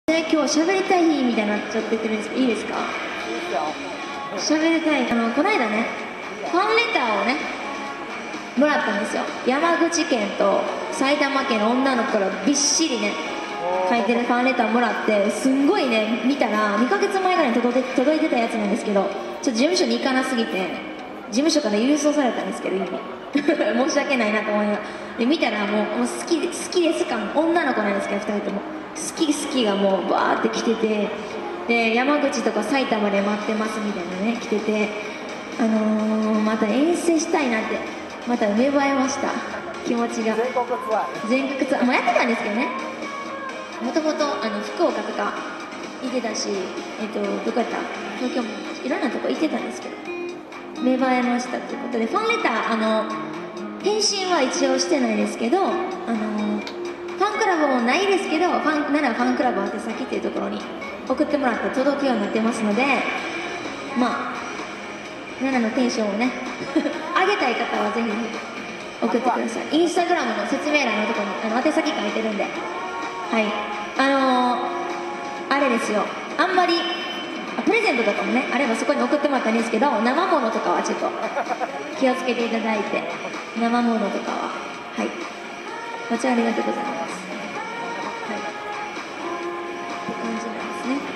今日喋りたい日みたいになっちゃってるんですけど、いいですか？喋りたい。この間ね、ファンレターをねもらったんですよ。山口県と埼玉県の女の子からびっしりね書いてるファンレターもらって、すんごいね、見たら2ヶ月前ぐらいに届いてたやつなんですけど、ちょっと事務所に行かなすぎて事務所から郵送されたんですけど、今申し訳ないなと思いながらで見たら、もう好きです感、女の子なんですけど2人とも好きがもうバーって来てて、で山口とか埼玉で待ってますみたいなね来てて、また遠征したいなってまた芽生えました、気持ちが。全国ツアーもやってたんですけどね、もともと福岡とか行ってたし、どこやった東京もいろんなとこ行ってたんですけど、芽生えましたということで、ファンレター返信は一応してないですけど、ファンクラブもないですけど、奈良ファンクラブ宛先っていうところに送ってもらって届くようになってますので、まあ奈良のテンションをね上げたい方はぜひ送ってください。インスタグラムの説明欄のところに宛先書いてるんで、はい、あれですよ、あんまりプレゼントとかもねあればそこに送ってもらったらいいんですけど、生ものとかはちょっと気をつけていただいて、生ものとかははい、ごちありがとうございます。はい、って感じなんですね。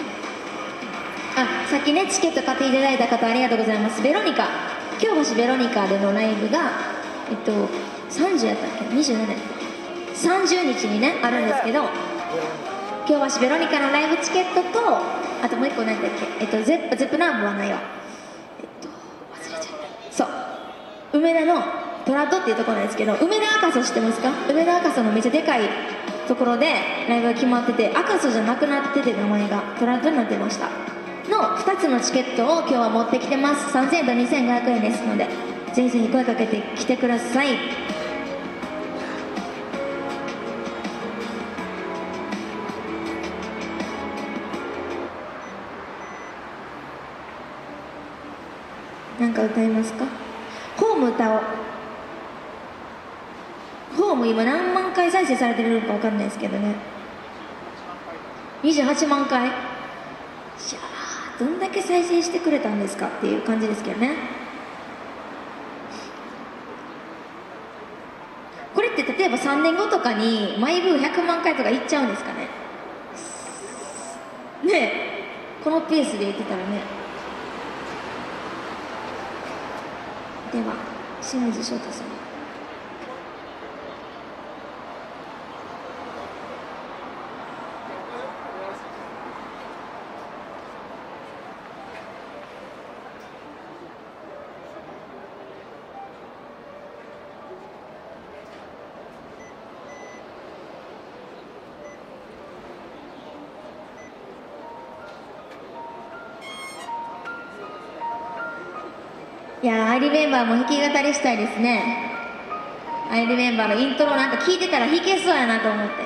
さっきねチケット買っていただいた方ありがとうございます。ベロニカ、京橋ベロニカでのライブが30やったっけ、27やったっけ、30日にねあるんですけど、京橋ベロニカのライブチケットと、あともう一個何だっけ、ゼップナンバーはないわ、忘れちゃった、そう梅田のトラッドっていうところなんですけど、梅田赤楚知ってますか？梅田赤楚のめっちゃでかいところでライブが決まってて、赤楚じゃなくなってて名前がトラッドになってましたの2つのチケットを今日は持ってきてます。3000円と2500円ですので、ぜひぜひ声かけてきてください。なんか歌いますか？ホーム歌おう。ホーム今何万回再生されてるのか分かんないですけどね、28万回。いやー、どんだけ再生してくれたんですかっていう感じですけどね。これって例えば3年後とかに毎分100万回とかいっちゃうんですかね。ねえ、このペースでいってたらね。では清水翔太さん、いやー、アイリメンバーも弾き語りしたいですね。アイリメンバーのイントロなんか聞いてたら弾けそうやなと思って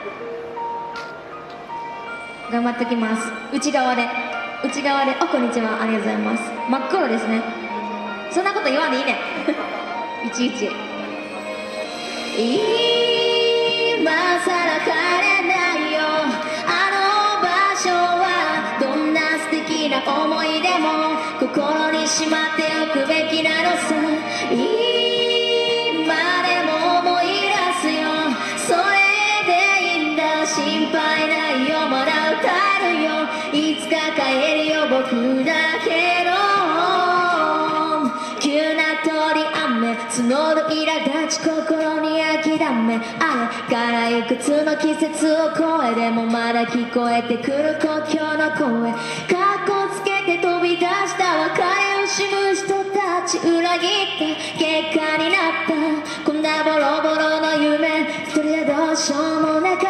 頑張ってきます。内側で、あ、こんにちは、ありがとうございます。真っ黒ですね。そんなこと言わんでいいねいちいち。今さら帰れないよ、あの場所はどんな素敵な思い出も心にしまっておくべきなのさ。今でも思い出すよ、それでいいんだ、心配ないよ、まだ歌えるよ、いつか帰るよ僕だけの。急な通り雨募る苛立ち、心に諦め、あれからいくつの季節を越え、でもまだ聞こえてくる故郷の声、かっこつけて飛び出した別れを惜しむ人たち、裏切った結果になった、こんなボロボロの夢一人でどうしようもなかった。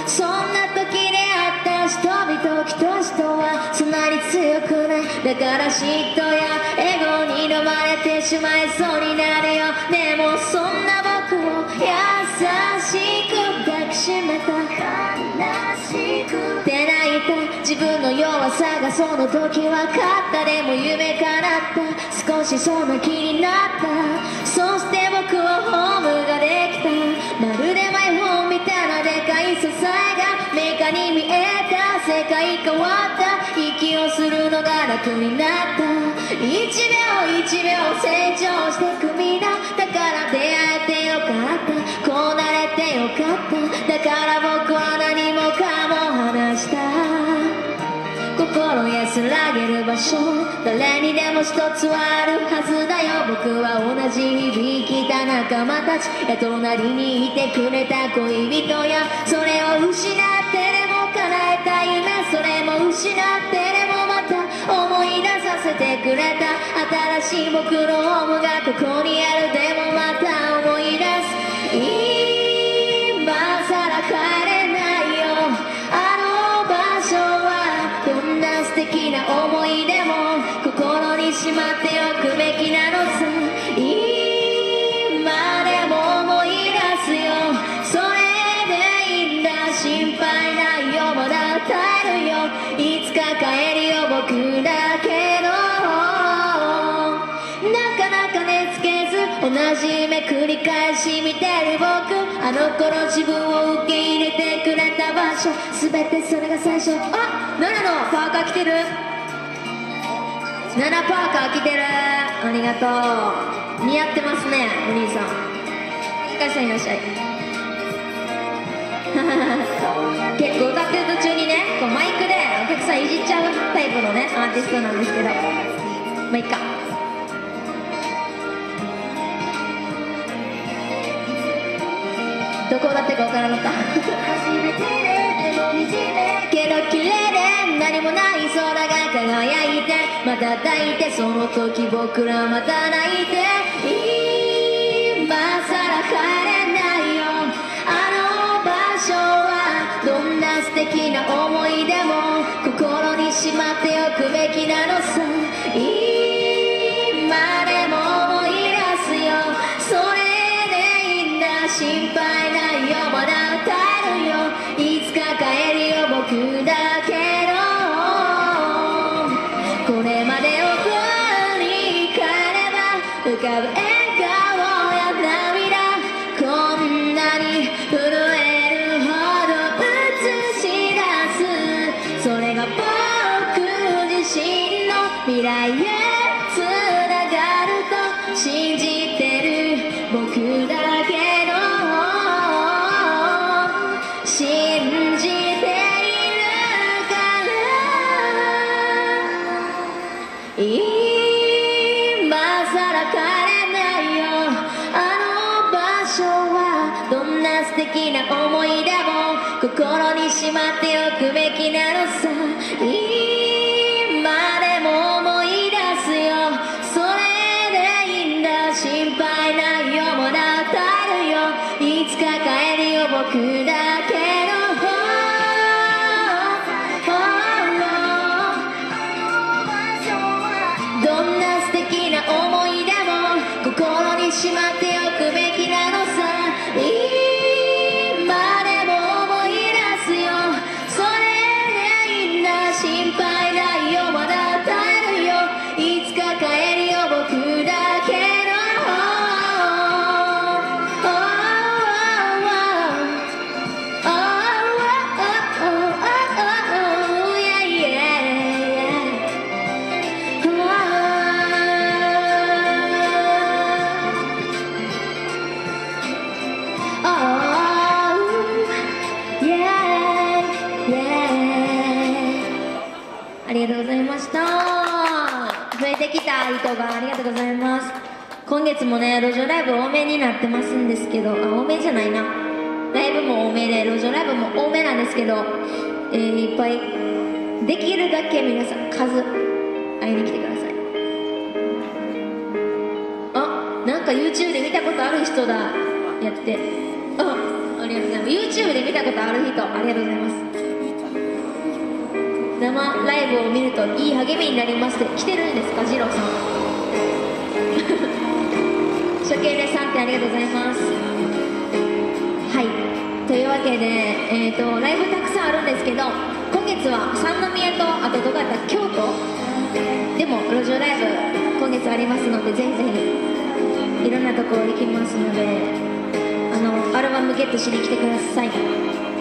そんな時出会った人々、きっと人はそんなに強くない、だから嫉妬やエゴに飲まれてしまいそうになるよ。でもそんな僕を優しく抱きしめた、悲しくて泣いた自分の弱さがその時分かった。でも夢叶った、少しそんな気になった。そして僕はホームができた、まるでマイホームみたいなでかい支えがメカに見えた世界変わった息をするのが楽になった一秒一秒成長してくみんなだから出会えてよかったこうなれてよかっただから僕は何もかも話した心安らげる場所誰にでも一つはあるはずだよ僕は同じ響きた仲間たち隣にいてくれた恋人やそれを失ってでも叶えた夢それも失ってでもまた思い出させてくれた新しい僕のホームがここにあるでもまた思い出す今さら帰れないよあの場所はどんな素敵な思い出も心にしまっておくべきなのさ今でも思い出すよそれでいいんだ心配ないよまだ耐えるよいつか帰るよ僕だけどなかなか寝つけず同じ夢繰り返し見てる僕あの頃自分を受け入れてくれた場所全てそれが最初あ、7のパーカー着てる7パーカー着てるありがとう似合ってますねお兄さんいらっしゃいいらっしゃい結構歌ってる途中にねこうマイクでお客さんいじっちゃうタイプのねアーティストなんですけどまあいっかどこだってか分からなかったけど綺麗で何もない空が輝いてまた抱いてその時僕らまた泣いて今さら帰れないよあの場所はどんな素敵な思い出も心にしまっておくべきなのさ今でも思い出すよそれでいいんだ心配ないよまだ耐えるよいつか帰るよ僕だけどこれまでを振り返れば浮かぶ笑顔や涙こんなに震えるほど映し出すそれが僕自身の未来へつながると信じてる僕だけど信じているから今さら帰れないよあの場所はどんな素敵な思い出も心にしまっておくべきなのさ今でも思い出すよそれでいいんだ心配ないよまだ耐えるよいつか帰るよ僕だけどどんな素敵な思い出も心にしまっておくべきなのさ今でも思い出すよそれでいいんだ心配ないよまだ耐えるよいつか帰るよ僕だけどありがとうございました。増えてきた人がありがとうございます。今月もね路上ライブ多めになってますんですけど多めじゃないなライブも多めで路上ライブも多めなんですけど、いっぱいできるだけ皆さん数会いに来てください。あ、なんか YouTube で見たことある人だやってありがとうございます。 YouTube で見たことある人ありがとうございます。生ライブを見るといい励みになりますって来てるんですか、ジローさん初見でさんってありがとうございます。はいというわけで、ライブたくさんあるんですけど今月は三宮とあとどこやった京都でも路上ライブ今月ありますのでぜひぜひいろんなところ行きますのでアルバムゲットしに来てください。